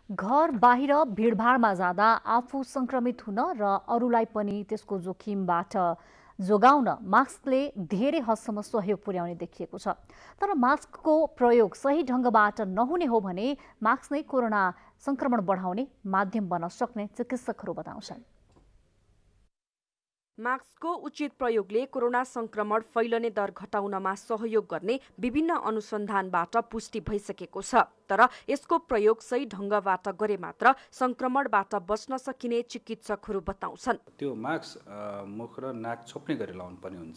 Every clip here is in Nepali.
घर बाहिर भिडभाडमा जाँदा आफू संक्रमित हुन र अरूलाई पनि त्यसको जोखिमबाट जोगाउन मास्कले धेरै हदसम्म सहयोग पुर्याउने देखिएको छ। तर मास्कको प्रयोग सही ढङ्गबाट नहुने हो भने मास्क नै कोरोना संक्रमण बढाउने माध्यम बन्न सक्ने चिकित्सकहरू बताउँछन्। मास्कको उचित प्रयोगले कोरोना संक्रमण फैलने दर घटाउनमा सहयोग गर्ने विभिन्न अनुसन्धानबाट पुष्टि भइसकेको छ। तर यसको प्रयोग सही ढङ्गबाट गरे मात्र संक्रमणबाट बच्न सकिने चिकित्सकहरू बताउँछन्। त्यो मास्क मुख र नाक छोप्ने गरी लाउनु पर्ने हुन्छ।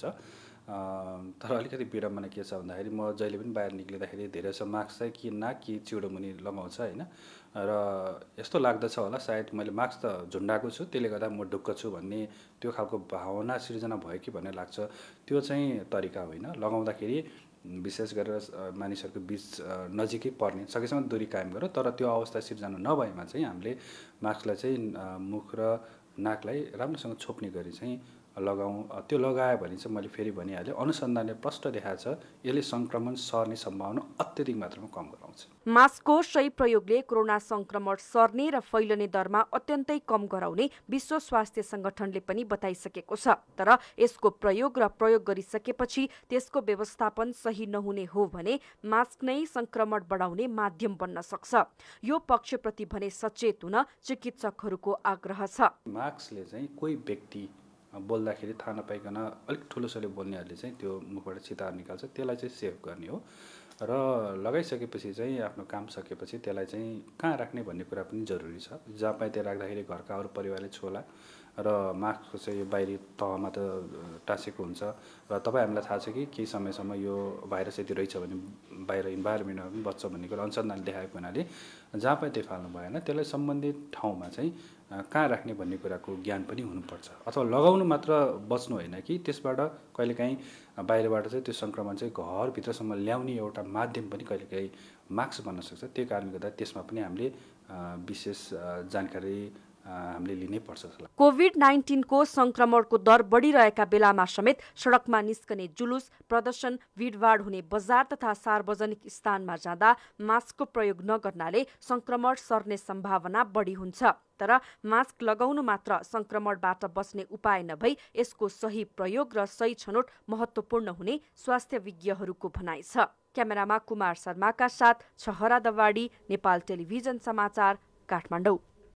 तर अलिकति विडम्बना के छ भन्दाखेरि म जहिले पनि बाहिर निक्लिँदाखेरि धेरै जसो मास्क चाहिँ कि नाक कि चिउडो मुनि लगाउँछ हैन, र यस्तो लाग्दछ होला सायद मैले मास्क त झुन्डाएको छु त्यसले गर्दा म ढुक्क छु भन्ने त्यो खालको भावना सिर्जना भयो कि भन्ने लाग्छ। त्यो चाहिँ तरिका होइन। लगाउँदाखेरि विशेष गरेर मानिसहरूको बीच नजिकै पर्ने सकेसम्म दूरी कायम गरौँ, तर त्यो अवस्था सिर्जना नभएमा चाहिँ हामीले मास्कलाई चाहिँ मुख र नाकलाई राम्रोसँग छोप्ने गरी चाहिँ लगाउँ। त्यो लगायो भने चाहिँ मैले फेरि भनिहालेँ, अनुसन्धानले प्रष्ट देखाएको छ यसले संक्रमण सर्ने सम्भावना अत्यधिक मात्रामा कम गराउँछ। मास्कको सही प्रयोगले कोरोना संक्रमण सर्ने र फैलने दरमा अत्यन्तै कम गराउने विश्व स्वास्थ्य संगठनले पनि बताइसकेको छ। तर यसको प्रयोग र प्रयोग गरिसकेपछि त्यसको व्यवस्थापन सही नहुने हो भने मास्क नै संक्रमण बढाउने माध्यम बन्न सक्छ। यो पक्षप्रति भने सचेत हुन चिकित्सकहरूको आग्रह छ। मास्कले चाहिँ कोही व्यक्ति बोल्दाखेरि थाहा नपाइकन अलिक ठुलोसोले बोल्नेहरूले चाहिँ त्यो मुखबाट चितार निकाल्छ, त्यसलाई चाहिँ सेभ गर्ने हो। र लगाइसकेपछि चाहिँ आफ्नो काम सकेपछि त्यसलाई चाहिँ कहाँ राख्ने भन्ने कुरा पनि जरुरी छ। जहाँ पाए त्यहाँ राख्दाखेरि घरका अरू परिवारले छोला र मास्कको चाहिँ यो बाहिरी तहमा त टाँसेको हुन्छ र तपाईँ हामीलाई थाहा छ कि केही समयसम्म यो भाइरस यदि रहेछ भने बाहिर इन्भाइरोमेन्टमा पनि बच्छ भन्ने कुरा अनुसन्धान देखाएको हुनाले जहाँ पाए त्यही फाल्नु भएन। त्यसलाई सम्बन्धित ठाउँमा चाहिँ कहाँ राख्ने भन्ने कुराको ज्ञान पनि हुनुपर्छ। अथवा लगाउनु मात्र बच्नु होइन कि त्यसबाट कहिलेकाहीँ बाहिरबाट चाहिँ त्यो संक्रमण चाहिँ घरभित्रसम्म ल्याउने एउटा माध्यम पनि कहिलेकाहीँ मास्क बन्न सक्छ। त्यो कारणले गर्दा त्यसमा पनि हामीले विशेष जानकारी हामीले लिनै पर्छ। कोभिड-19 को संक्रमणको दर बढिरहेका बेलामा समेत सडकमा निस्कने जुलुस, प्रदर्शन, भिडभाड हुने बजार तथा सार्वजनिक स्थानमा जाँदा मास्कको प्रयोग नगर्नाले संक्रमण सर्ने सम्भावना बढी हुन्छ। तर मास्क लगाउनु मात्र संक्रमणबाट बच्ने उपाय नभई यसको सही प्रयोग र सही छनौट महत्त्वपूर्ण हुने स्वास्थ्य विज्ञहरूको भनाइ छ। क्यामेरामा कुमार शर्माका साथ छहरा दवाडी, नेपाल टेलिभिजन समाचार, काठमाडौँ।